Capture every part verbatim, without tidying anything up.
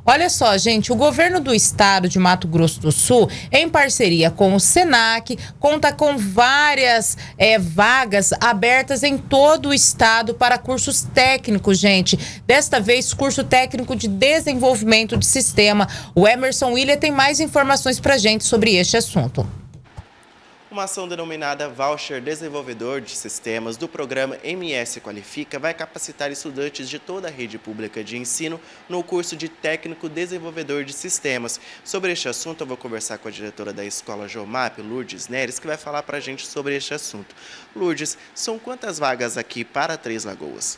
Olha só, gente, o governo do estado de Mato Grosso do Sul, em parceria com o Senac, conta com várias é, vagas abertas em todo o estado para cursos técnicos, gente. Desta vez, curso técnico de desenvolvimento de sistema. O Emerson William tem mais informações para a gente sobre este assunto. Uma ação denominada Voucher Desenvolvedor de Sistemas do programa M S Qualifica vai capacitar estudantes de toda a rede pública de ensino no curso de Técnico Desenvolvedor de Sistemas. Sobre este assunto, eu vou conversar com a diretora da Escola Jomap, Lourdes Neres, que vai falar para a gente sobre este assunto. Lourdes, são quantas vagas aqui para Três Lagoas?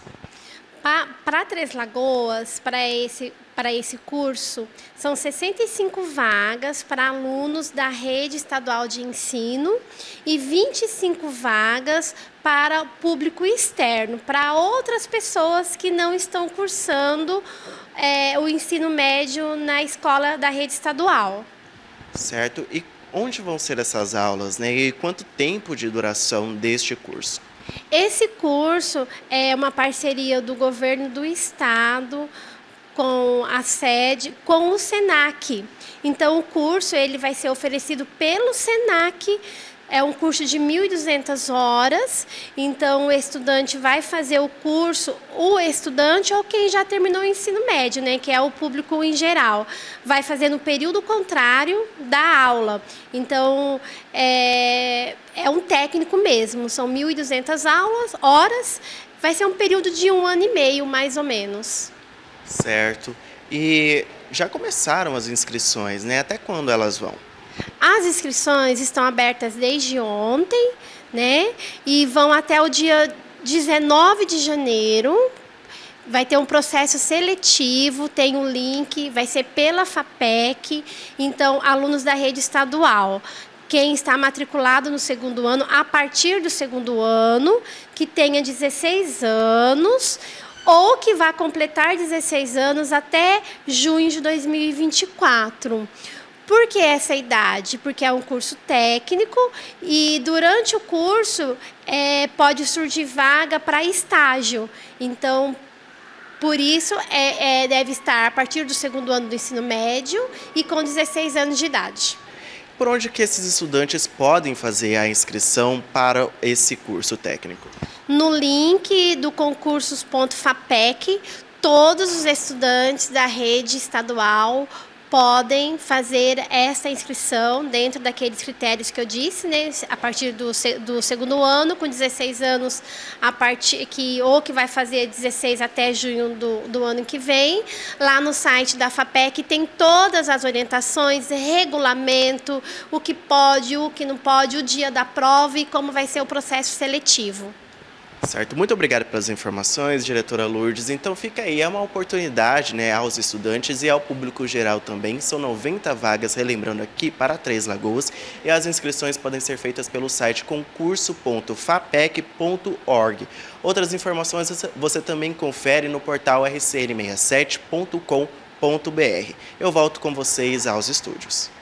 Para Três Lagoas, para esse, para esse curso, são sessenta e cinco vagas para alunos da rede estadual de ensino e vinte e cinco vagas para o público externo, para outras pessoas que não estão cursando é, o ensino médio na escola da rede estadual. Certo. E onde vão ser essas aulas, né? E quanto tempo de duração deste curso? Esse curso é uma parceria do governo do estado com a sede, com o Senac. Então, o curso ele vai ser oferecido pelo Senac. É um curso de mil e duzentas horas, então o estudante vai fazer o curso, o estudante ou quem já terminou o ensino médio, né, que é o público em geral, vai fazer no período contrário da aula. Então, é, é um técnico mesmo, são mil e duzentas aulas, horas, vai ser um período de um ano e meio, mais ou menos. Certo. E já começaram as inscrições, né? Até quando elas vão? As inscrições estão abertas desde ontem, né? E vão até o dia dezenove de janeiro. Vai ter um processo seletivo, tem um link, vai ser pela FAPEC. Então, alunos da rede estadual, quem está matriculado no segundo ano, a partir do segundo ano, que tenha dezesseis anos, ou que vá completar dezesseis anos até junho de dois mil e vinte e quatro. Por que essa idade? Porque é um curso técnico e durante o curso é, pode surgir vaga para estágio. Então, por isso, é, é, deve estar a partir do segundo ano do ensino médio e com dezesseis anos de idade. Por onde que esses estudantes podem fazer a inscrição para esse curso técnico? No link do concursos ponto fapec, todos os estudantes da rede estadual podem fazer essa inscrição dentro daqueles critérios que eu disse, né? A partir do, do segundo ano, com dezesseis anos, a partir que, ou que vai fazer dezesseis até junho do, do ano que vem. Lá no site da FAPEC tem todas as orientações, regulamento, o que pode, o que não pode, o dia da prova e como vai ser o processo seletivo. Certo, muito obrigado pelas informações, diretora Lourdes. Então fica aí, é uma oportunidade, né, aos estudantes e ao público geral também. São noventa vagas, relembrando aqui, para Três Lagoas. E as inscrições podem ser feitas pelo site concurso ponto fapec ponto org. Outras informações você também confere no portal r c n sessenta e sete ponto com ponto br. Eu volto com vocês aos estúdios.